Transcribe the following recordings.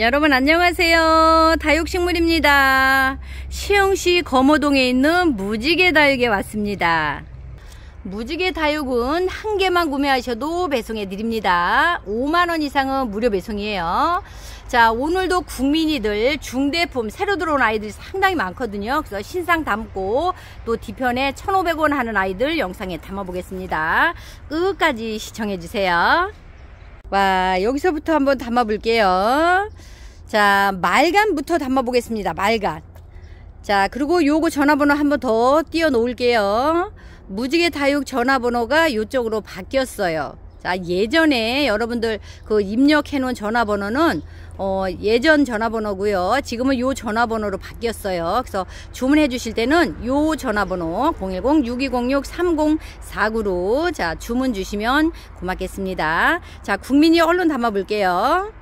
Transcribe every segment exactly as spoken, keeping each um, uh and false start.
여러분 안녕하세요. 다육식물입니다. 시흥시 거모동에 있는 무지개 다육에 왔습니다. 무지개 다육은 한 개만 구매하셔도 배송해 드립니다. 오만 원 이상은 무료 배송이에요. 자, 오늘도 국민이들 중대품 새로 들어온 아이들이 상당히 많거든요. 그래서 신상 담고 또 뒤편에 천오백 원 하는 아이들 영상에 담아 보겠습니다. 끝까지 시청해 주세요. 와, 여기서부터 한번 담아 볼게요. 자, 말간부터 담아 보겠습니다. 말간. 자, 그리고 요거 전화번호 한번 더 띄워 놓을게요. 무지개 다육 전화번호가 이쪽으로 바뀌었어요. 자, 예전에 여러분들 그 입력해 놓은 전화번호는 어, 예전 전화번호고요. 지금은 요 전화번호로 바뀌었어요. 그래서 주문해 주실 때는 요 전화번호 공일공 육이공육 삼공사구로 자, 주문 주시면 고맙겠습니다. 자, 국민이 얼른 담아 볼게요.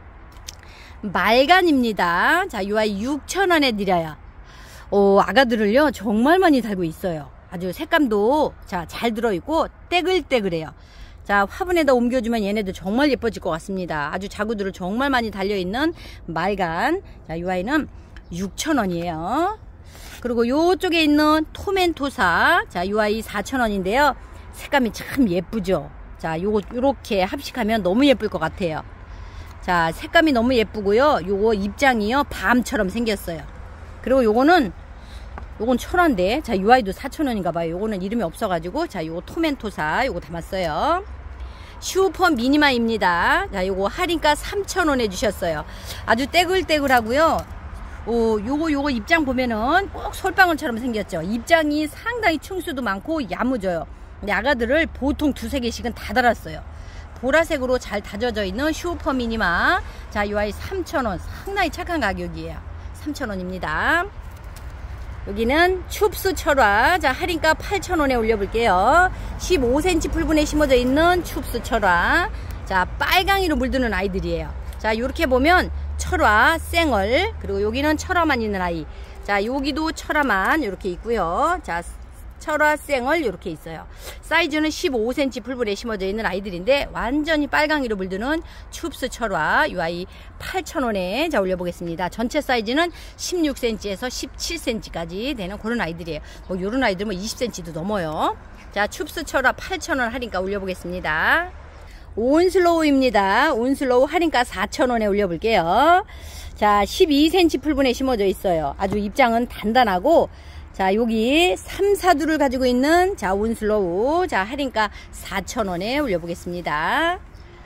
말간입니다. 자, 요 아이 육천 원에 드려요. 어, 아가들을요 정말 많이 달고 있어요. 아주 색감도 자, 잘 들어있고 떼글떼글해요. 자, 화분에다 옮겨주면 얘네들 정말 예뻐질 것 같습니다. 아주 자구들을 정말 많이 달려있는 말간. 자, 이 아이는 육천 원이에요. 그리고 요쪽에 있는 토멘토사. 자, 이 아이 사천 원인데요. 색감이 참 예쁘죠. 자, 요거, 요렇게 합식하면 너무 예쁠 것 같아요. 자, 색감이 너무 예쁘고요. 요거 입장이요. 밤처럼 생겼어요. 그리고 요거는 요건 천 원인데, 자, 이 아이도 사천 원인가 봐요. 요거는 이름이 없어가지고, 자, 요거 토멘토사, 요거 담았어요. 슈퍼 미니마입니다. 자, 요거 할인가 삼천 원 해주셨어요. 아주 떼글떼글하고요. 오, 요거, 요거 입장 보면은 꼭 솔방울처럼 생겼죠. 입장이 상당히 층수도 많고 야무져요. 근데 아가들을 보통 두세 개씩은 다 달았어요. 보라색으로 잘 다져져 있는 슈퍼 미니마. 자, 요 아이 삼천 원. 상당히 착한 가격이에요. 삼천 원입니다. 여기는 춥스 철화. 자, 할인가 팔천 원에 올려볼게요. 십오 센티미터 풀분에 심어져 있는 춥스 철화. 자, 빨강이로 물드는 아이들이에요. 자, 요렇게 보면 철화, 쌩얼, 그리고 여기는 철화만 있는 아이. 자, 여기도 철화만 이렇게 있고요. 자, 철화, 쌩얼 이렇게 있어요. 사이즈는 십오 센티미터 풀분에 심어져 있는 아이들인데 완전히 빨강이로 물드는 춥스 철화. 이 아이 팔천 원에 자, 올려보겠습니다. 전체 사이즈는 십육 센티미터에서 십칠 센티미터까지 되는 그런 아이들이에요. 뭐 요런 아이들 뭐 이십 센티미터도 넘어요. 자, 춥스 철화 팔천 원 할인가 올려보겠습니다. 온슬로우입니다. 온슬로우 할인가 사천 원에 올려볼게요. 자, 십이 센티미터 풀분에 심어져 있어요. 아주 입장은 단단하고, 자, 여기 삼, 사두를 가지고 있는 자, 온슬로우. 자, 할인가 사천 원에 올려보겠습니다.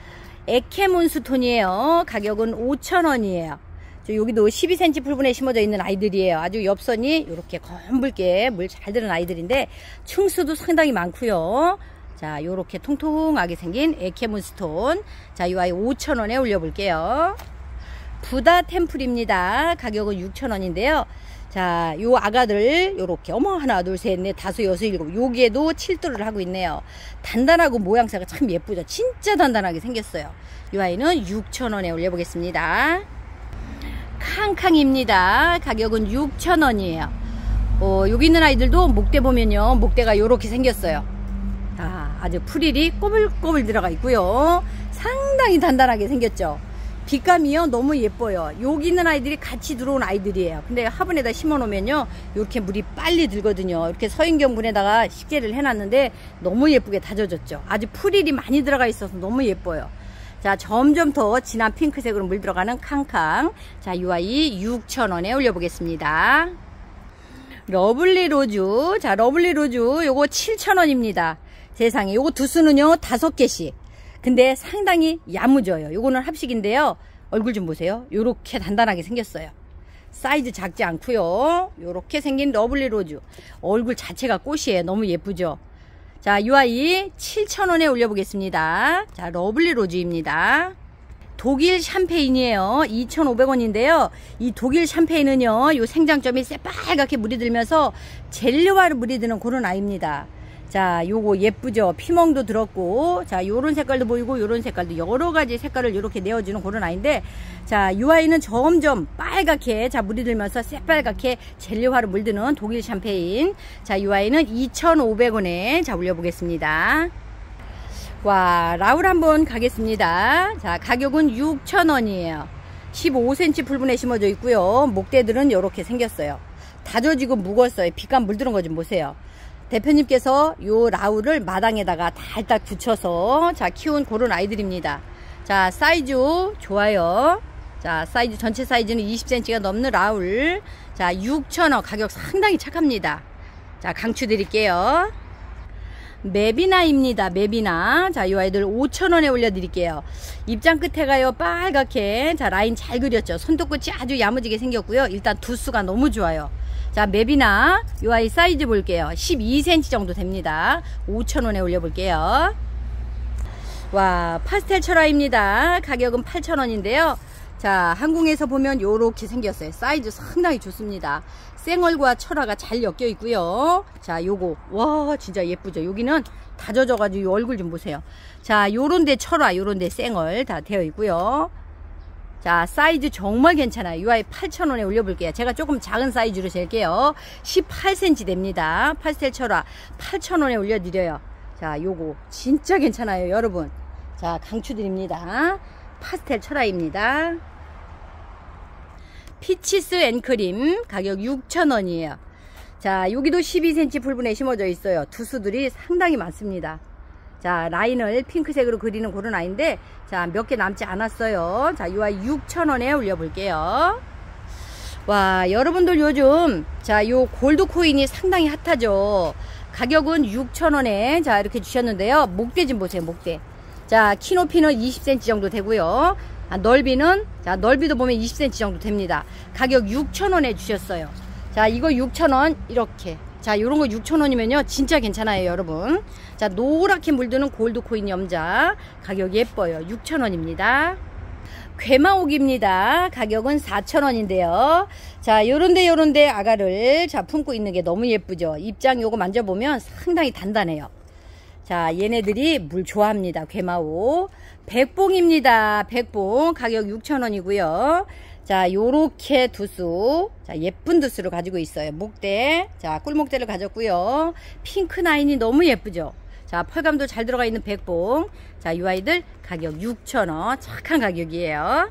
에케몬스톤이에요. 가격은 오천 원이에요. 저 여기도 십이 센티미터 풀분에 심어져 있는 아이들이에요. 아주 옆선이 이렇게 검붉게 물 잘 드는 아이들인데 층수도 상당히 많고요. 자, 요렇게 통통하게 생긴 에케몬스톤. 자, 이 아이 오천 원에 올려볼게요. 부다 템플입니다. 가격은 육천 원인데요. 자, 요 아가들 요렇게 어머 하나 둘 셋 넷 다섯 여섯 일곱 여기에도 칠도를 하고 있네요. 단단하고 모양새가 참 예쁘죠. 진짜 단단하게 생겼어요. 이 아이는 육천 원에 올려보겠습니다. 캉캉입니다. 가격은 육천 원이에요. 어, 여기 있는 아이들도 목대 보면요, 목대가 요렇게 생겼어요. 아, 아주 프릴이 꼬불꼬불 들어가 있고요. 상당히 단단하게 생겼죠. 빛감이요 너무 예뻐요. 여기 있는 아이들이 같이 들어온 아이들이에요. 근데 화분에다 심어 놓으면요 이렇게 물이 빨리 들거든요. 이렇게 서인경분에다가 식재를 해놨는데 너무 예쁘게 다져졌죠. 아주 프릴이 많이 들어가 있어서 너무 예뻐요. 자, 점점 더 진한 핑크색으로 물 들어가는 캉캉. 자, 이 아이 육천 원에 올려보겠습니다. 러블리 로즈. 자, 러블리 로즈 요거 칠천 원입니다. 세상에, 요거 두수는요 다섯 개씩. 근데 상당히 야무져요. 요거는 합식인데요. 얼굴 좀 보세요. 요렇게 단단하게 생겼어요. 사이즈 작지 않고요. 요렇게 생긴 러블리 로즈. 얼굴 자체가 꽃이에요. 너무 예쁘죠. 자, 이 아이 칠천 원에 올려보겠습니다. 자, 러블리 로즈입니다. 독일 샴페인이에요. 이천오백 원인데요. 이 독일 샴페인은요, 요 생장점이 새빨갛게 물이 들면서 젤리와로 물이 드는 그런 아이입니다. 자, 요거 예쁘죠? 피멍도 들었고, 자, 요런 색깔도 보이고, 요런 색깔도 여러 가지 색깔을 이렇게 내어주는 그런 아이인데, 자, 요 아이는 점점 빨갛게, 자, 물이 들면서 새빨갛게 젤리화로 물드는 독일 샴페인. 자, 요 아이는 이천오백 원에, 자, 올려보겠습니다. 와, 라울 한번 가겠습니다. 자, 가격은 육천 원이에요. 십오 센티미터 풀분에 심어져 있고요. 목대들은 이렇게 생겼어요. 다져지고 묵었어요. 빛감 물들은 거 좀 보세요. 대표님께서 요 라우를 마당에다가 달달 굳혀서 자 키운 그런 아이들입니다. 자 사이즈 좋아요. 자 사이즈 전체 사이즈는 이십 센티미터가 넘는 라울. 자 육천 원 가격 상당히 착합니다. 자 강추 드릴게요. 맵이나입니다. 맵이나. 자, 이 아이들 오천 원에 올려드릴게요. 입장 끝에가요, 빨갛게. 자, 라인 잘 그렸죠. 손톱끝이 아주 야무지게 생겼고요. 일단 두수가 너무 좋아요. 자, 맵이나. 이 아이 사이즈 볼게요. 십이 센티미터 정도 됩니다. 오천 원에 올려볼게요. 와, 파스텔 철화입니다. 가격은 팔천 원인데요. 자, 항공에서 보면 요렇게 생겼어요. 사이즈 상당히 좋습니다. 생얼과 철화가 잘 엮여 있고요. 자, 요거 와 진짜 예쁘죠. 여기는 다 젖어가지고 얼굴 좀 보세요. 자, 요런데 철화, 요런데 생얼 다 되어 있고요. 자, 사이즈 정말 괜찮아요. 이 아이 팔천 원에 올려볼게요. 제가 조금 작은 사이즈로 잴게요. 십팔 센티미터 됩니다. 파스텔 철화 팔천 원에 올려드려요. 자, 요거 진짜 괜찮아요, 여러분. 자, 강추드립니다. 파스텔 철화입니다. 피치스 앤크림 가격 육천 원이에요. 자, 여기도 십이 센티미터 풀분에 심어져 있어요. 두수들이 상당히 많습니다. 자, 라인을 핑크색으로 그리는 그런 아이인데, 자, 몇 개 남지 않았어요. 자, 이 아이 육천 원에 올려볼게요. 와, 여러분들 요즘, 자, 요 골드 코인이 상당히 핫하죠. 가격은 육천 원에, 자, 이렇게 주셨는데요. 목대 좀 보세요, 목대. 자, 키 높이는 이십 센티미터 정도 되고요. 아, 넓이는, 자, 넓이도 보면 이십 센티미터 정도 됩니다. 가격 육천 원에 주셨어요. 자, 이거 육천 원, 이렇게. 자, 요런 거 육천 원이면요. 진짜 괜찮아요, 여러분. 자, 노랗게 물드는 골드 코인 염자. 가격 예뻐요. 육천 원입니다. 괴마옥입니다. 가격은 사천 원인데요. 자, 요런데 요런데 아가를, 자, 품고 있는 게 너무 예쁘죠. 입장 요거 만져보면 상당히 단단해요. 자, 얘네들이 물 좋아합니다. 괴마오. 백봉입니다. 백봉 가격 육천 원이고요. 자, 요렇게 두수. 자, 예쁜 두수를 가지고 있어요. 목대. 자, 꿀목대를 가졌고요. 핑크 라인이 너무 예쁘죠. 자, 펄감도 잘 들어가 있는 백봉. 자, 이 아이들 가격 육천 원. 착한 가격이에요.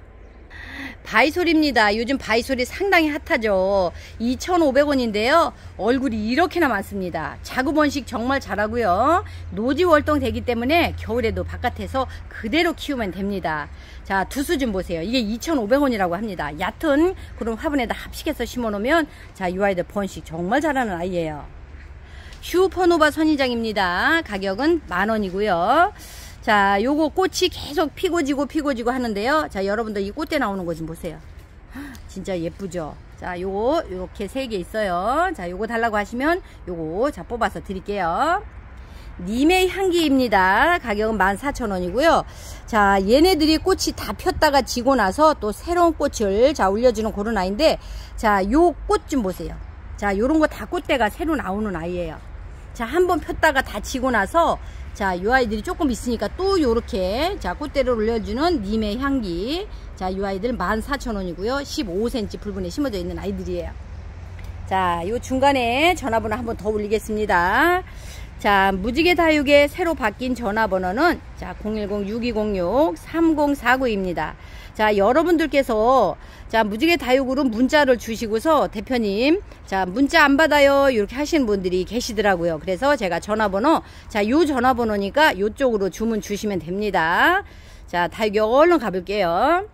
바이솔입니다. 요즘 바이솔이 상당히 핫하죠. 이천오백 원인데요. 얼굴이 이렇게나 많습니다. 자구 번식 정말 잘하고요. 노지 월동 되기 때문에 겨울에도 바깥에서 그대로 키우면 됩니다. 자, 두수 좀 보세요. 이게 이천오백 원이라고 합니다. 얕은 그런 화분에다 합식해서 심어 놓으면, 자, 이 아이들 번식 정말 잘하는 아이예요. 슈퍼노바 선인장입니다. 가격은 만 원이고요. 자, 요거 꽃이 계속 피고 지고 피고 지고 하는데요. 자, 여러분들 이 꽃대 나오는 거 좀 보세요. 진짜 예쁘죠. 자, 요거 요렇게 세 개 있어요. 자, 요거 달라고 하시면 요거 자 뽑아서 드릴게요. 님의 향기입니다. 가격은 만 사천 원이고요. 자, 얘네들이 꽃이 다 폈다가 지고 나서 또 새로운 꽃을 자 올려주는 그런 아이인데, 자, 요 꽃 좀 보세요. 자, 요런 거 다 꽃대가 새로 나오는 아이예요. 자, 한번 폈다가 다 지고 나서, 자, 요 아이들이 조금 있으니까 또 요렇게, 자, 꽃대를 올려주는 님의 향기. 자, 요 아이들 만 사천 원이고요. 십오 센티미터 풀분에 심어져 있는 아이들이에요. 자, 요 중간에 전화번호 한번 더 올리겠습니다. 자, 무지개 다육의 새로 바뀐 전화번호는, 자, 공일공 육이공육 삼공사구입니다. 자, 여러분들께서, 자, 무지개 다육으로 문자를 주시고서, 대표님, 자, 문자 안 받아요. 이렇게 하시는 분들이 계시더라고요. 그래서 제가 전화번호, 자, 요 전화번호니까 요쪽으로 주문 주시면 됩니다. 자, 다육이 얼른 가볼게요.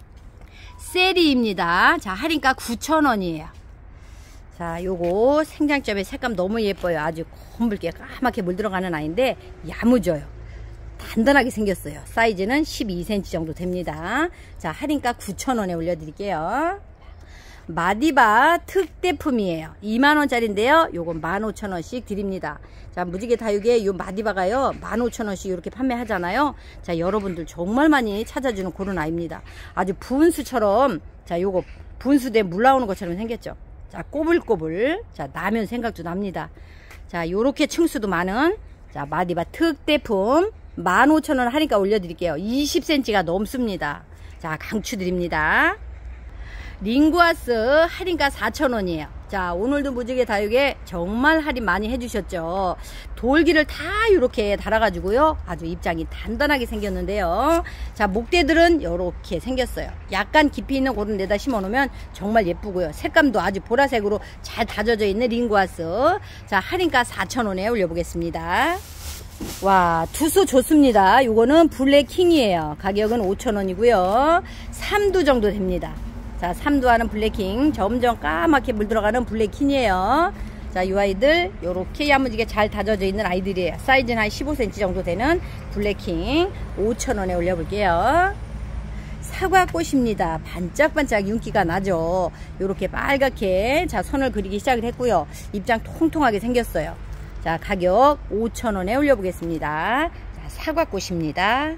세리입니다. 자, 할인가 구천 원이에요. 자, 요거 생장점의 색감 너무 예뻐요. 아주 검붉게 까맣게 물 들어가는 아이인데 야무져요. 단단하게 생겼어요. 사이즈는 십이 센티미터 정도 됩니다. 자, 할인가 구천 원에 올려드릴게요. 마디바 특대품이에요. 이만 원짜리인데요. 요건 만 오천 원씩 드립니다. 자, 무지개 다육에 요 마디바가요 만 오천 원씩 이렇게 판매하잖아요. 자, 여러분들 정말 많이 찾아주는 그런 아이입니다. 아주 분수처럼, 자, 요거 분수대 물 나오는 것처럼 생겼죠. 자, 꼬불꼬불. 자, 나면 생각도 납니다. 자, 요렇게 층수도 많은, 자, 마디바 특대품 만 오천 원 할인가 올려드릴게요. 이십 센티미터가 넘습니다. 자, 강추 드립니다. 링구아스 할인가 사천 원이에요. 자, 오늘도 무지개 다육에 정말 할인 많이 해주셨죠. 돌기를 다 이렇게 달아가지고요. 아주 입장이 단단하게 생겼는데요. 자, 목대들은 이렇게 생겼어요. 약간 깊이 있는 그런 데다 심어놓으면 정말 예쁘고요. 색감도 아주 보라색으로 잘 다져져 있는 링고아스. 자, 할인가 사천 원에 올려보겠습니다. 와, 두수 좋습니다. 요거는 블랙킹이에요. 가격은 오천 원이고요. 삼 두 정도 됩니다. 자, 삼 두 하는 블랙킹, 점점 까맣게 물들어가는 블랙킹이에요. 자, 이 아이들 요렇게 야무지게 잘 다져져 있는 아이들이에요. 사이즈는 한 십오 센티미터 정도 되는 블랙킹 오천 원에 올려볼게요. 사과꽃입니다. 반짝반짝 윤기가 나죠. 요렇게 빨갛게 자 선을 그리기 시작을 했고요. 입장 통통하게 생겼어요. 자, 가격 오천 원에 올려보겠습니다. 자, 사과꽃입니다.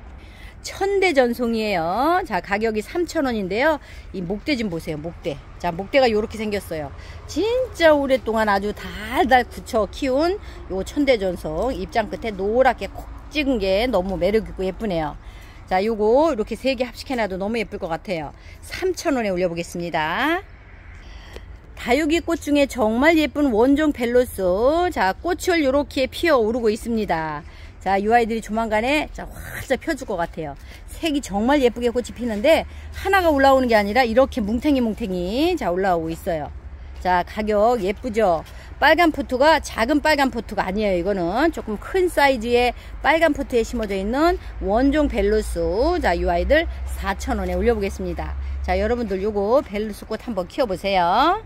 천대전송이에요. 자, 가격이 삼천 원인데요. 이 목대 좀 보세요. 목대. 자, 목대가 이렇게 생겼어요. 진짜 오랫동안 아주 달달 굳혀 키운 요 천대전송. 입장 끝에 노랗게 콕 찍은 게 너무 매력있고 예쁘네요. 자, 요거 이렇게 세 개 합식해놔도 너무 예쁠 것 같아요. 삼천 원에 올려보겠습니다. 다육이 꽃 중에 정말 예쁜 원종 벨로스. 자, 꽃을 이렇게 피어 오르고 있습니다. 자, 이 아이들이 조만간에 자, 활짝 펴줄 것 같아요. 색이 정말 예쁘게 꽃이 피는데 하나가 올라오는 게 아니라 이렇게 뭉탱이 뭉탱이 자 올라오고 있어요. 자, 가격 예쁘죠? 빨간 포트가 작은 빨간 포트가 아니에요. 이거는 조금 큰 사이즈의 빨간 포트에 심어져 있는 원종 벨로스. 자, 이 아이들 사천 원에 올려보겠습니다. 자, 여러분들 요거 벨로스 꽃 한번 키워보세요.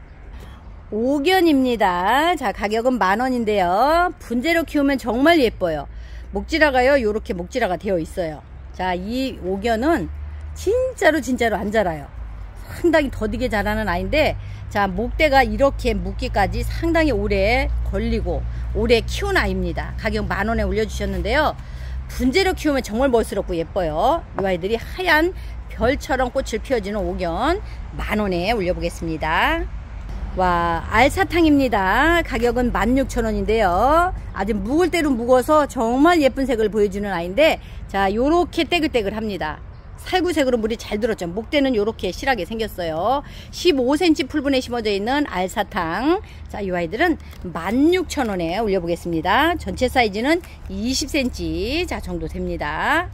옥연입니다. 자, 가격은 만 원인데요. 분재로 키우면 정말 예뻐요. 목지라가요, 요렇게 목지라가 되어 있어요. 자, 이 옥연은 진짜로 진짜로 안 자라요. 상당히 더디게 자라는 아이인데, 자, 목대가 이렇게 묻기까지 상당히 오래 걸리고 오래 키운 아이입니다. 가격 만 원에 올려주셨는데요. 분재로 키우면 정말 멋스럽고 예뻐요. 이 아이들이 하얀 별처럼 꽃을 피워주는 옥연 만 원에 올려보겠습니다. 와, 알사탕입니다. 가격은 만 육천 원인데요. 아주 묵을 대로 묵어서 정말 예쁜 색을 보여주는 아이인데, 자, 요렇게 떼글떼글 합니다. 살구색으로 물이 잘 들었죠. 목대는 요렇게 실하게 생겼어요. 십오 센티미터 풀분에 심어져 있는 알사탕. 자, 이 아이들은 만 육천 원에 올려보겠습니다. 전체 사이즈는 이십 센티미터 자 정도 됩니다.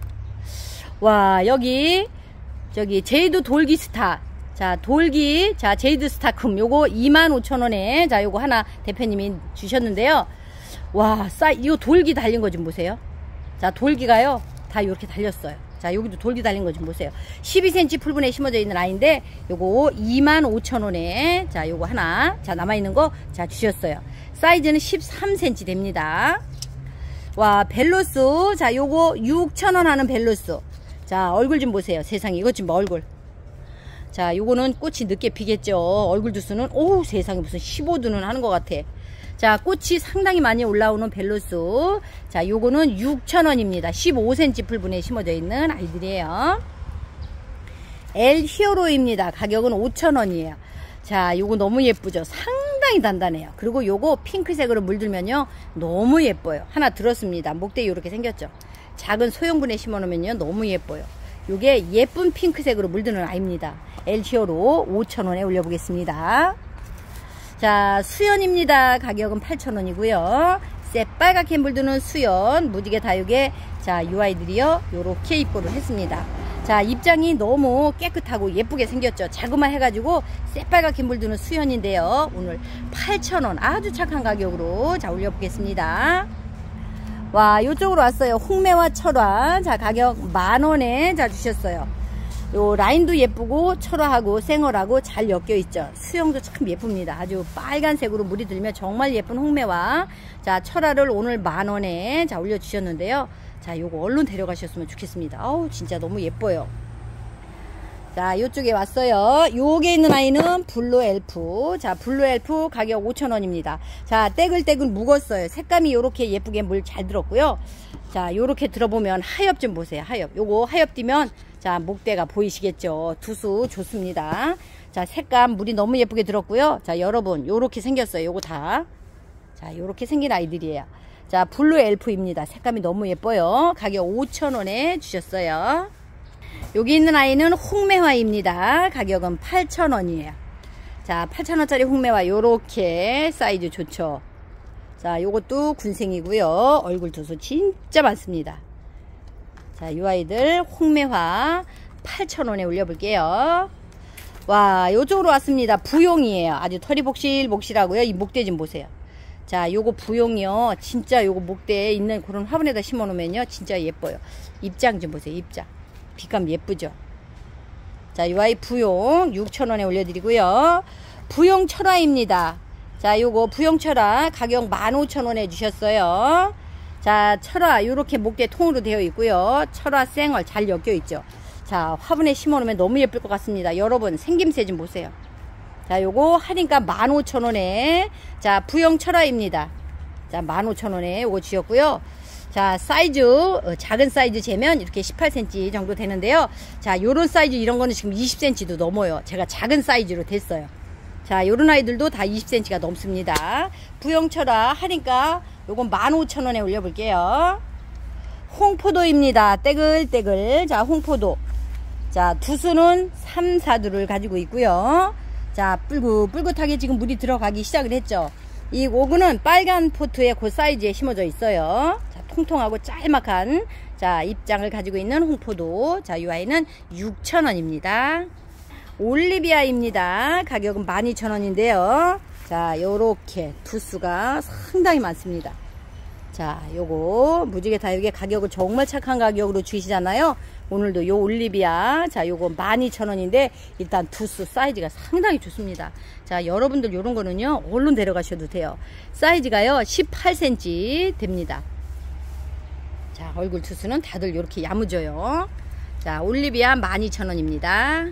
와, 여기 저기 제이도 돌기 스타. 자, 돌기, 자, 제이드 스타큼, 요거 이만 오천 원에, 자, 요거 하나 대표님이 주셨는데요. 와, 싸, 이거 돌기 달린 거 좀 보세요. 자, 돌기가요, 다 이렇게 달렸어요. 자, 여기도 돌기 달린 거 좀 보세요. 십이 센티미터 풀분에 심어져 있는 아이인데, 요거 이만 오천 원에, 자, 요거 하나, 자, 남아있는 거, 자, 주셨어요. 사이즈는 십삼 센티미터 됩니다. 와, 벨로스, 자, 요거 육천 원 하는 벨로스. 자, 얼굴 좀 보세요. 세상에, 이것 좀 봐, 얼굴. 자, 요거는 꽃이 늦게 피겠죠. 얼굴 두수는 오 세상에 무슨 십오 두는 하는 것 같아. 자, 꽃이 상당히 많이 올라오는 벨로스. 자, 요거는 육천 원입니다. 십오 센티미터 풀분에 심어져 있는 아이들이에요. 엘 히어로입니다. 가격은 오천 원이에요. 자, 요거 너무 예쁘죠. 상당히 단단해요. 그리고 요거 핑크색으로 물들면요 너무 예뻐요. 하나 들었습니다. 목대 이렇게 생겼죠. 작은 소형분에 심어놓으면요 너무 예뻐요. 요게 예쁜 핑크색으로 물드는 아이입니다. 엘 히어로 오천 원에 올려보겠습니다. 자, 수연입니다. 가격은 팔천 원이고요. 새빨갛게 물드는 수연 무지개 다육에 자, 이 아이들이요 요렇게 입고를 했습니다. 자, 입장이 너무 깨끗하고 예쁘게 생겼죠. 자그마 해가지고 새빨갛게 물드는 수연인데요. 오늘 팔천 원 아주 착한 가격으로 자 올려보겠습니다. 와, 요쪽으로 왔어요. 홍매와 철화. 자, 가격 만 원에 자 주셨어요. 요 라인도 예쁘고 철화하고 생얼하고 잘 엮여 있죠. 수영도 참 예쁩니다. 아주 빨간색으로 물이 들면 정말 예쁜 홍매와 자 철화를 오늘 만 원에 자 올려주셨는데요. 자, 요거 얼른 데려가셨으면 좋겠습니다. 아우, 진짜 너무 예뻐요. 자, 요쪽에 왔어요. 요게 있는 아이는 블루 엘프. 자, 블루 엘프 가격 오천 원입니다. 자, 떼글떼글 묵었어요. 색감이 요렇게 예쁘게 물 잘 들었고요. 자, 요렇게 들어보면 하엽 좀 보세요. 하엽. 요거 하엽 띄면 자, 목대가 보이시겠죠. 두수 좋습니다. 자, 색감 물이 너무 예쁘게 들었고요. 자, 여러분 요렇게 생겼어요. 요거 다. 자, 요렇게 생긴 아이들이에요. 자, 블루 엘프입니다. 색감이 너무 예뻐요. 가격 오천 원에 주셨어요. 여기 있는 아이는 홍매화입니다. 가격은 팔천 원이에요. 자, 팔천 원짜리 홍매화 요렇게 사이즈 좋죠. 자, 요것도 군생이고요. 얼굴 두수 진짜 많습니다. 자, 요 아이들 홍매화 팔천 원에 올려볼게요. 와, 요쪽으로 왔습니다. 부용이에요. 아주 털이 복실복실하고요. 이 목대 좀 보세요. 자, 요거 부용이요. 진짜 요거 목대에 있는 그런 화분에다 심어 놓으면요. 진짜 예뻐요. 입장 좀 보세요. 입장. 빛감 예쁘죠? 자, 요 아이 부용 육천 원에 올려드리고요. 부용 철화입니다. 자, 요거 부용 철화 가격 만 오천 원에 주셨어요. 자, 철화 요렇게 목대 통으로 되어 있고요. 철화 생얼 잘 엮여 있죠. 자, 화분에 심어 놓으면 너무 예쁠 것 같습니다. 여러분 생김새 좀 보세요. 자, 요거 할인가 만 오천 원에 자, 부용 철화입니다. 자, 만 오천 원에 요거 주셨고요. 자, 사이즈 어, 작은 사이즈 재면 이렇게 십팔 센티미터 정도 되는데요. 자, 요런 사이즈 이런 거는 지금 이십 센티미터도 넘어요. 제가 작은 사이즈로 됐어요. 자, 요런 아이들도 다 이십 센티미터가 넘습니다. 부용철화 할인가 요건 만 오천 원에 올려볼게요. 홍포도입니다. 떼글떼글. 자, 홍포도. 자, 두수는 삼, 사 두를 가지고 있고요. 자, 뿔긋뿔긋하게 지금 물이 들어가기 시작을 했죠. 이 오구는 빨간 포트에 그 사이즈에 심어져 있어요. 자, 통통하고 짤막한 자, 입장을 가지고 있는 홍포도. 자, 이 아이는 육천 원입니다. 올리비아입니다. 가격은 만 이천 원인데요. 자, 요렇게 두수가 상당히 많습니다. 자, 요거 무지개 다육의 가격을 정말 착한 가격으로 주시잖아요. 오늘도 요 올리비아 자, 요거 만 이천 원인데 일단 두수 사이즈가 상당히 좋습니다. 자, 여러분들 요런 거는요 얼른 데려가셔도 돼요. 사이즈가요 십팔 센티미터 됩니다. 자, 얼굴 두수는 다들 요렇게 야무져요. 자, 올리비아 만 이천 원입니다.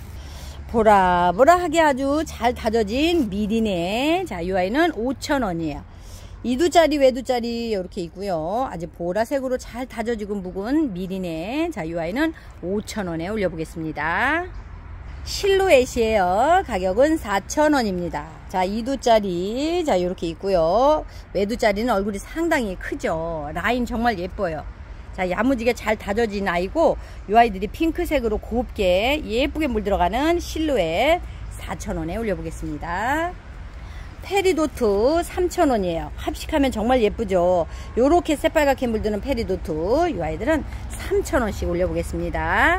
보라보라하게 아주 잘 다져진 미리네. 자, 이 아이는 오천 원이에요. 이두짜리 외두짜리 이렇게 있고요. 아주 보라색으로 잘 다져지고 묵은 미리네. 자, 이 아이는 오천 원에 올려보겠습니다. 실루엣이에요. 가격은 사천 원입니다. 자, 이두짜리 자 이렇게 있고요. 외두짜리는 얼굴이 상당히 크죠. 라인 정말 예뻐요. 자, 야무지게 잘 다져진 아이고 이 아이들이 핑크색으로 곱게 예쁘게 물들어가는 실루엣 사천 원에 올려보겠습니다. 페리도트 삼천 원이에요. 합식하면 정말 예쁘죠. 요렇게 새빨갛게 물드는 페리도트 이 아이들은 삼천 원씩 올려보겠습니다.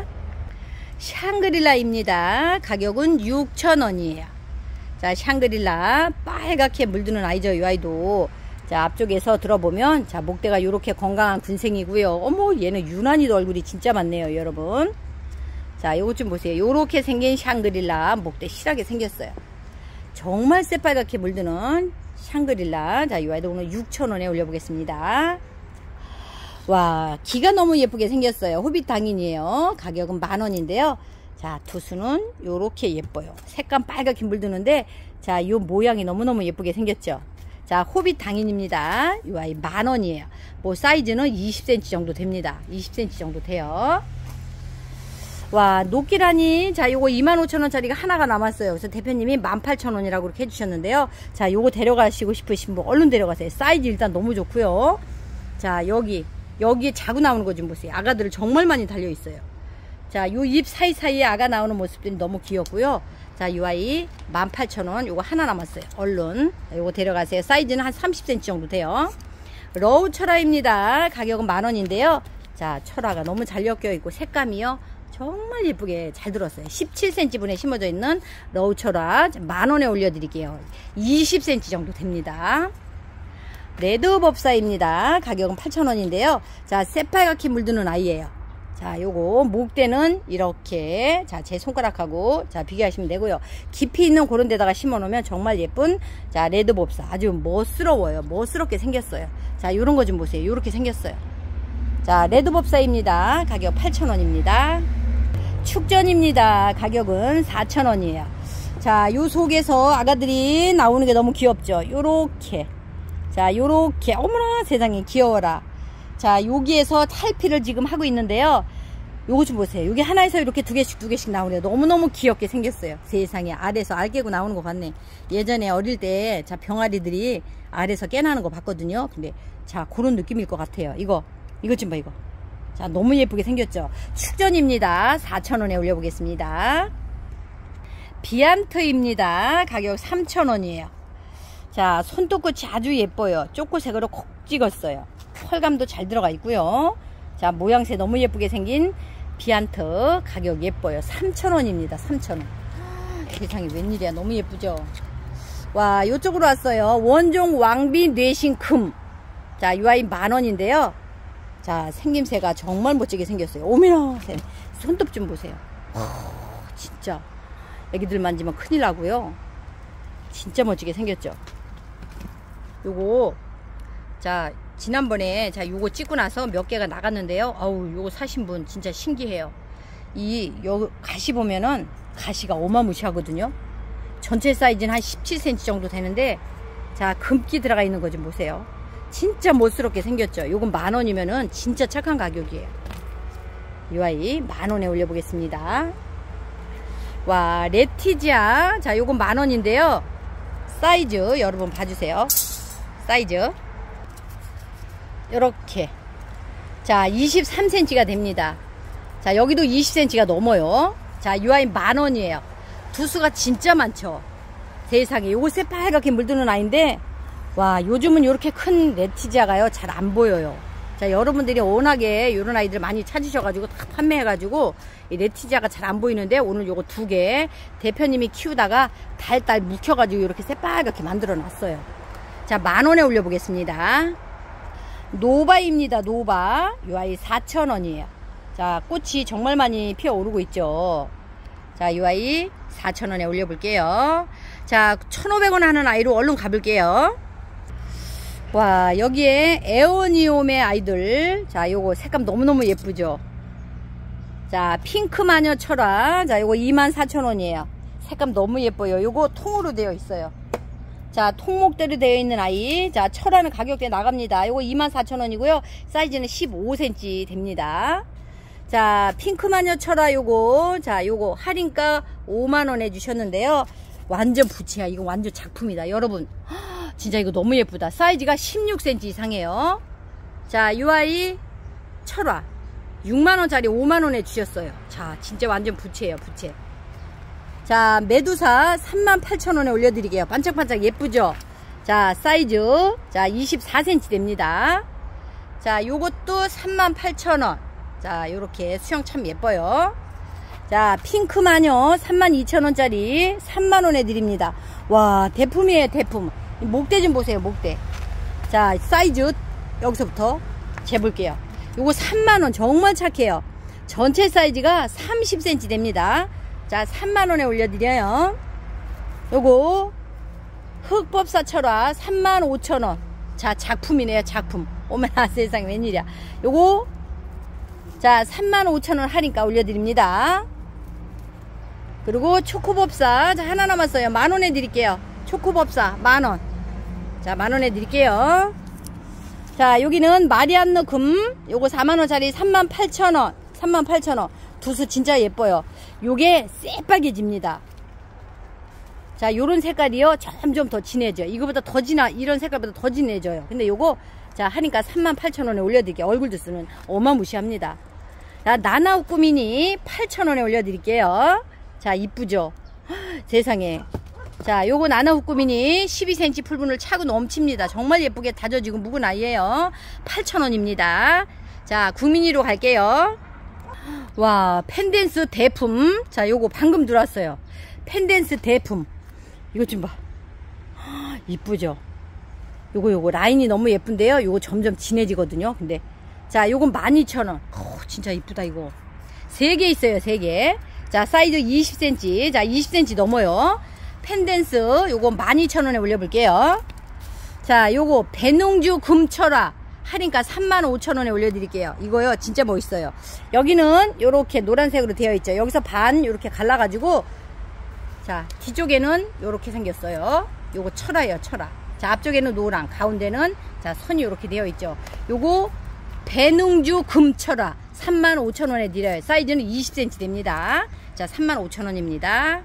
샹그릴라입니다. 가격은 육천 원이에요. 자, 샹그릴라 빨갛게 물드는 아이죠. 이 아이도 자, 앞쪽에서 들어보면 자, 목대가 요렇게 건강한 군생이고요. 어머, 얘는 유난히도 얼굴이 진짜 많네요, 여러분. 자, 요것 좀 보세요. 요렇게 생긴 샹그릴라 목대 실하게 생겼어요. 정말 새빨갛게 물드는 샹그릴라. 자, 이 아이도 오늘 육천 원에 올려보겠습니다. 와, 기가 너무 예쁘게 생겼어요. 호빗 당인이에요. 가격은 만 원인데요. 자, 두수는 요렇게 예뻐요. 색감 빨갛게 물드는데 자, 요 모양이 너무너무 예쁘게 생겼죠. 자, 호빗 당인입니다. 이 아이 만 원이에요. 뭐 사이즈는 이십 센티미터 정도 됩니다. 이십 센티미터 정도 돼요. 와, 녹기라니. 자, 요거 이만 오천 원짜리가 하나가 남았어요. 그래서 대표님이 만 팔천 원이라고 그렇게 해주셨는데요. 자, 요거 데려가시고 싶으신 분 얼른 데려가세요. 사이즈 일단 너무 좋고요. 자, 여기 여기에 자구 나오는 거 좀 보세요. 아가들을 정말 많이 달려 있어요. 자, 요 잎 사이사이에 아가 나오는 모습들이 너무 귀엽고요. 자, 이 아이 만 팔천 원. 요거 하나 남았어요. 얼른 요거 데려가세요. 사이즈는 한 삼십 센티미터 정도 돼요. 러우 철화입니다. 가격은 만 원인데요. 자, 철화가 너무 잘 엮여 있고 색감이요 정말 예쁘게 잘 들었어요. 십칠 센티미터 분에 심어져 있는 러우 철화 만 원에 올려드릴게요. 이십 센티미터 정도 됩니다. 레드법사입니다. 가격은 팔천 원인데요. 자, 새빨갛게 물드는 아이예요. 자, 요거 목대는 이렇게 자, 제 손가락하고 자, 비교하시면 되고요. 깊이 있는 그런 데다가 심어 놓으면 정말 예쁜 자, 레드법사 아주 멋스러워요. 멋스럽게 생겼어요. 자, 요런 거 좀 보세요. 요렇게 생겼어요. 자, 레드법사입니다. 가격 팔천 원입니다. 축전입니다. 가격은 사천 원이에요. 자, 요 속에서 아가들이 나오는 게 너무 귀엽죠. 요렇게 자, 요렇게 어머나 세상에 귀여워라. 자, 여기에서 탈피를 지금 하고 있는데요. 요거 좀 보세요. 여기 하나에서 이렇게 두 개씩 두 개씩 나오네요. 너무너무 귀엽게 생겼어요. 세상에 알에서 알 깨고 나오는 거 같네. 예전에 어릴 때 자, 병아리들이 알에서 깨나는 거 봤거든요. 근데 자, 그런 느낌일 것 같아요. 이거 이것 좀 봐, 이거. 자, 너무 예쁘게 생겼죠. 축전입니다. 사천 원에 올려보겠습니다. 비안트입니다. 가격 삼천 원이에요. 자, 손톱끝이 아주 예뻐요. 쪼꼬색으로 콕 찍었어요. 펄감도 잘 들어가 있고요. 자, 모양새 너무 예쁘게 생긴 비안트 가격 예뻐요. 삼천 원입니다. 삼천 원. 세상에 웬일이야. 너무 예쁘죠? 와, 이쪽으로 왔어요. 원종 왕비 뇌신 금. 자, 이 아이 만 원인데요. 자, 생김새가 정말 멋지게 생겼어요. 오메나, 손톱 좀 보세요. 오, 진짜 애기들 만지면 큰일 나고요. 진짜 멋지게 생겼죠. 요거 자, 지난번에 자 요거 찍고 나서 몇 개가 나갔는데요. 아우, 요거 사신 분 진짜 신기해요. 이 요 가시 보면은 가시가 어마무시하거든요. 전체 사이즈는 한 십칠 센티미터 정도 되는데, 자, 금기 들어가 있는 거 좀 보세요. 진짜 멋스럽게 생겼죠. 요건 만 원이면은 진짜 착한 가격이에요. 이 아이 만 원에 올려보겠습니다. 와, 레티지아. 자, 요건 만 원인데요. 사이즈 여러분 봐주세요. 사이즈 요렇게 자 이십삼 센티미터가 됩니다. 자, 여기도 이십 센티미터가 넘어요. 자, 이 아이 만 원이에요. 두수가 진짜 많죠. 세상에, 요거 새빨갛게 물드는 아이인데, 와, 요즘은 이렇게 큰 레티지아가요 잘 안 보여요. 자, 여러분들이 워낙에 이런 아이들 많이 찾으셔가지고 다 판매해가지고 이 레티지아가 잘 안 보이는데, 오늘 요거 두 개 대표님이 키우다가 달달 묵혀가지고 이렇게 새빨갛게 만들어 놨어요. 자, 만 원에 올려보겠습니다. 노바입니다. 노바. 이 아이 사천 원이에요. 자, 꽃이 정말 많이 피어오르고 있죠. 자, 이 아이 사천 원에 올려볼게요. 자, 천오백 원 하는 아이로 얼른 가볼게요. 와, 여기에 에어니움의 아이들. 자, 요거 색감 너무너무 예쁘죠. 자, 핑크마녀 철화. 자, 요거 이만 사천 원이에요. 색감 너무 예뻐요. 요거 통으로 되어 있어요. 자, 통목대로 되어 있는 아이. 자, 철화는 가격대 나갑니다. 요거 이만 사천 원이고요. 사이즈는 십오 센티미터 됩니다. 자, 핑크마녀 철화 요거. 자, 요거 할인가 오만 원 해주셨는데요. 완전 부채야. 이거 완전 작품이다. 여러분, 진짜 이거 너무 예쁘다. 사이즈가 십육 센티미터 이상해요. 자, 이 아이 철화 육만 원짜리 오만 원에 주셨어요. 자, 진짜 완전 부채예요. 부채. 자, 메두사 삼만 팔천 원에 올려드릴게요. 반짝반짝 예쁘죠? 자, 사이즈 자 이십사 센티미터 됩니다. 자, 요것도 삼만 팔천 원. 자, 요렇게 수영 참 예뻐요. 자, 핑크마녀 삼만 이천 원짜리 삼만 원에 드립니다. 와, 대품이에요. 대품. 목대 좀 보세요. 목대. 자, 사이즈 여기서부터 재볼게요. 요거 삼만 원. 정말 착해요. 전체 사이즈가 삼십 센티미터 됩니다. 자, 삼만 원에 올려드려요. 요거 흑법사 철화 삼만 오천 원. 자, 작품이네요. 작품. 어머나 세상에 웬일이야. 요거 자, 삼만 오천 원 할인가 올려드립니다. 그리고 초코법사. 자, 하나 남았어요. 만 원에 드릴게요. 초코법사 만 원. 자, 만 원에 드릴게요. 자, 여기는 마리안느 금. 요거 사만 원짜리 삼만 팔천 원. 삼만 팔천 원. 두수 진짜 예뻐요. 요게 새빨개집니다. 자, 요런 색깔이요 점점 더 진해져. 이거보다 더 진하, 이런 색깔보다 더 진해져요. 근데 요거 자, 하니까 삼만 팔천 원에 올려드릴게요. 얼굴 두수는 어마무시합니다. 자, 나나우꾸미니 팔천 원에 올려드릴게요. 자, 이쁘죠? 세상에. 자, 요거 나나우꾸미니 십이 센티미터 풀분을 차고 넘칩니다. 정말 예쁘게 다져지고 묵은 아이예요. 팔천 원입니다. 자, 구미니로 갈게요. 와, 펜댄스 대품. 자, 요거 방금 들어왔어요. 펜댄스 대품. 이것 좀 봐. 이쁘죠? 요거 요거 라인이 너무 예쁜데요. 요거 점점 진해지거든요. 근데 자, 요건 만 이천 원. 오, 진짜 이쁘다 이거. 세 개 있어요. 세 개. 자, 사이즈 이십 센티미터. 자, 이십 센티미터 넘어요. 펜댄스 요거 만 이천 원에 올려볼게요. 자, 요거 배농주 금철화 할인가 삼만 오천 원에 올려드릴게요. 이거요 진짜 멋있어요. 여기는 요렇게 노란색으로 되어 있죠. 여기서 반 요렇게 갈라가지고, 자, 뒤쪽에는 요렇게 생겼어요. 요거 철화예요. 철화. 자, 앞쪽에는 노랑, 가운데는 자 선이 요렇게 되어 있죠. 요거 배농주 금철화 삼만 오천 원에 드려요. 사이즈는 이십 센티미터 됩니다. 자, 삼만 오천 원입니다.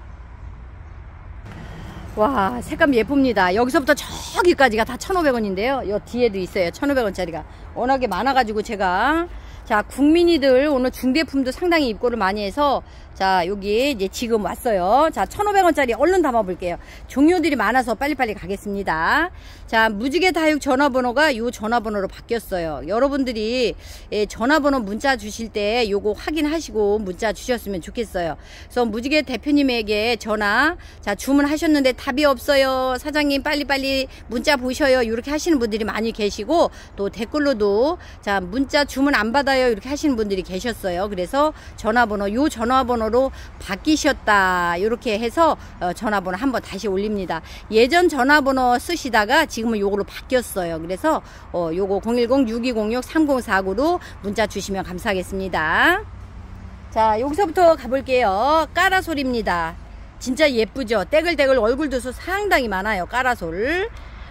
와, 색감 예쁩니다. 여기서부터 저기까지가 다 천오백 원인데요. 요 뒤에도 있어요. 천오백 원짜리가 워낙에 많아가지고 제가 자, 국민이들 오늘 중대품도 상당히 입고를 많이 해서 자, 여기 이제 지금 왔어요. 자, 천오백 원짜리 얼른 담아 볼게요. 종류들이 많아서 빨리빨리 가겠습니다. 자, 무지개 다육 전화번호가 요 전화번호로 바뀌었어요. 여러분들이 예, 전화번호 문자 주실 때 요거 확인하시고 문자 주셨으면 좋겠어요. 그래서 무지개 대표님에게 전화, 자, 주문하셨는데 답이 없어요. 사장님 빨리빨리 문자 보셔요. 이렇게 하시는 분들이 많이 계시고, 또 댓글로도 자, 문자 주문 안 받아요. 이렇게 하시는 분들이 계셨어요. 그래서 전화번호, 요 전화번호로 바뀌셨다 이렇게 해서 어, 전화번호 한번 다시 올립니다. 예전 전화번호 쓰시다가 지금은 요걸로 바뀌었어요. 그래서 어, 요거 공일공 육이공육 삼공사구로 문자 주시면 감사하겠습니다. 자, 여기서부터 가볼게요. 까라솔입니다. 진짜 예쁘죠? 떼글떼글 얼굴도수 상당히 많아요. 까라솔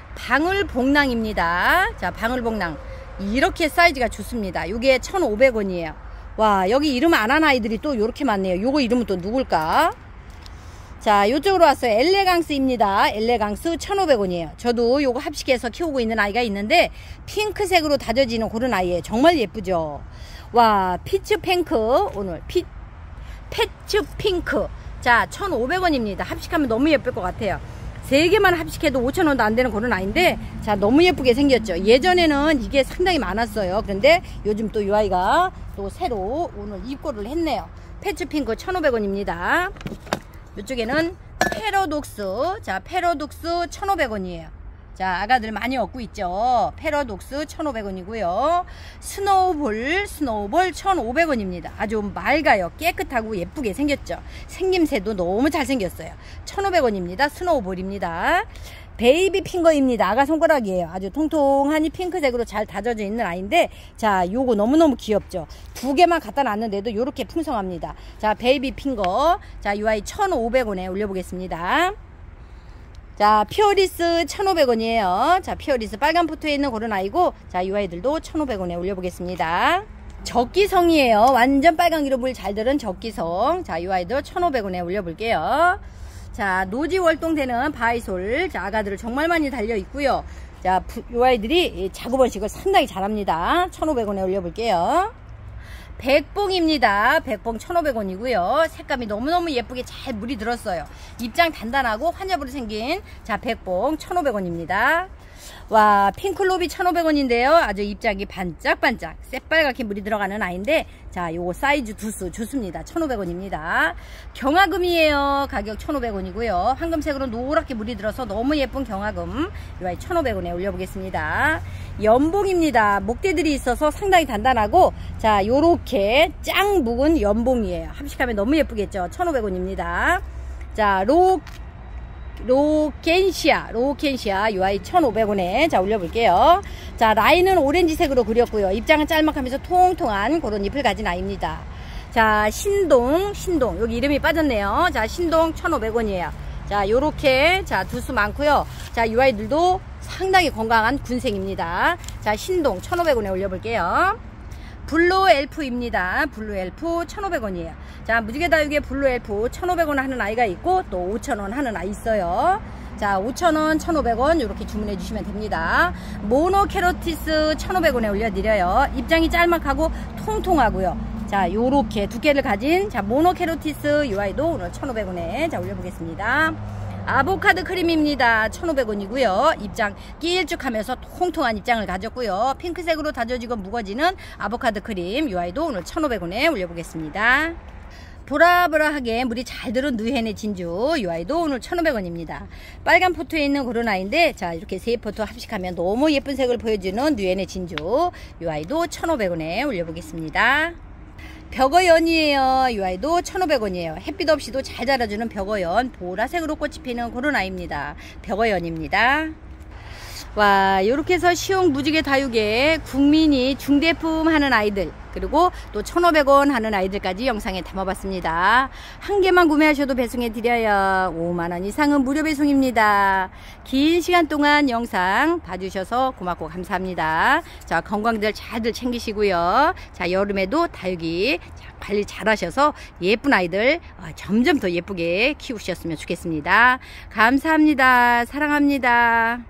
방울복랑입니다. 자, 방울복랑 이렇게 사이즈가 좋습니다. 이게 천오백 원이에요 와, 여기 이름 안 한 아이들이 또 이렇게 많네요. 요거 이름은 또 누굴까? 자, 요쪽으로 왔어요. 엘레강스입니다. 엘레강스 천오백 원이에요 저도 요거 합식해서 키우고 있는 아이가 있는데 핑크색으로 다져지는 그런 아이예요. 정말 예쁘죠? 와, 피츠 핑크 오늘 피, 패츠 핑크. 자, 천오백 원입니다 합식하면 너무 예쁠 것 같아요. 세 개만 합식해도 오천 원도 안 되는 그런 아이인데, 자, 너무 예쁘게 생겼죠. 예전에는 이게 상당히 많았어요. 그런데 요즘 또 이 아이가 또 새로 오늘 입고를 했네요. 패츠핑크 천오백 원입니다 이쪽에는 패러독스. 자, 패러독스 천오백 원이에요 자, 아가들 많이 얻고 있죠. 패러독스 천오백 원이고요 스노우볼, 스노우볼 천오백 원입니다 아주 맑아요. 깨끗하고 예쁘게 생겼죠. 생김새도 너무 잘생겼어요. 천오백 원입니다 스노우볼입니다. 베이비 핑거입니다. 아가 손가락이에요. 아주 통통하니 핑크색으로 잘 다져져 있는 아이인데, 자, 요거 너무너무 귀엽죠. 두 개만 갖다 놨는데도 요렇게 풍성합니다. 자, 베이비 핑거. 자, 이 아이 천오백 원에 올려보겠습니다. 자, 피어리스 천오백 원이에요 자, 피어리스 빨간 포트에 있는 그런 아이고, 자, 이 아이들도 천오백 원에 올려보겠습니다. 적기성이에요. 완전 빨강이로 물 잘 들은 적기성. 자, 이 아이도 천오백 원에 올려볼게요. 자, 노지 월동되는 바이솔. 자, 아가들을 정말 많이 달려 있고요. 자, 이 아이들이 자구번식을 상당히 잘합니다. 천오백 원에 올려볼게요. 백봉입니다. 백봉 천오백 원이고요 색감이 너무너무 예쁘게 잘 물이 들었어요. 입장 단단하고 환엽으로 생긴 자, 백봉 천오백 원입니다 와, 핑클로비 천오백 원인데요 아주 입장이 반짝반짝 새빨갛게 물이 들어가는 아이인데, 자, 요거 사이즈 두수 좋습니다. 천오백 원입니다 경화금이에요. 가격 천오백 원이고요 황금색으로 노랗게 물이 들어서 너무 예쁜 경화금. 이 아이 천오백 원에 올려보겠습니다. 연봉입니다. 목대들이 있어서 상당히 단단하고, 자, 요렇게 짱 묵은 연봉이에요. 합식하면 너무 예쁘겠죠. 천오백 원입니다 자, 로 로켄시아, 로켄시아 이 아이 천오백 원에 자, 올려볼게요. 자, 라인은 오렌지색으로 그렸고요 입장은 짤막하면서 통통한 그런 잎을 가진 아이입니다. 자, 신동, 신동 여기 이름이 빠졌네요. 자, 신동 천오백 원이에요 자, 요렇게 자, 두수 많고요 자, 이 아이들도 상당히 건강한 군생입니다. 자, 신동 천오백 원에 올려볼게요. 블루 엘프입니다. 블루 엘프 천오백 원이에요 자, 무지개 다육에 블루 엘프 천오백 원 하는 아이가 있고, 또 오천 원 하는 아이 있어요. 자, 오천 원, 천오백 원 이렇게 주문해 주시면 됩니다. 모노케로티스 천오백 원에 올려드려요. 입장이 짤막하고 통통하고요. 자, 요렇게 두께를 가진 자, 모노케로티스 이 아이도 오늘 천오백 원에 자, 올려보겠습니다. 아보카도 크림입니다. 천오백 원이고요 입장 길쭉하면서 통통한 입장을 가졌고요 핑크색으로 다져지고 무거지는 아보카도 크림. 이 아이도 오늘 천오백 원에 올려보겠습니다. 보라보라하게 물이 잘 들은 누헤네 진주. 이 아이도 오늘 천오백 원입니다 빨간 포트에 있는 그런 아이인데, 자, 이렇게 세 포트 합식하면 너무 예쁜 색을 보여주는 누헤네 진주. 이 아이도 천오백 원에 올려보겠습니다. 벽어연이에요. 이 아이도 천오백 원이에요 햇빛 없이도 잘 자라주는 벽어연. 보라색으로 꽃이 피는 그런 아이입니다. 벽어연입니다. 와, 이렇게 해서 시용 무지개 다육에 국민이 중대품 하는 아이들, 그리고 또 천오백 원 하는 아이들까지 영상에 담아봤습니다. 한 개만 구매하셔도 배송해 드려요. 오만 원 이상은 무료 배송입니다. 긴 시간 동안 영상 봐주셔서 고맙고 감사합니다. 자, 건강들 잘들 챙기시고요. 자, 여름에도 다육이 관리 잘 하셔서 예쁜 아이들 점점 더 예쁘게 키우셨으면 좋겠습니다. 감사합니다. 사랑합니다.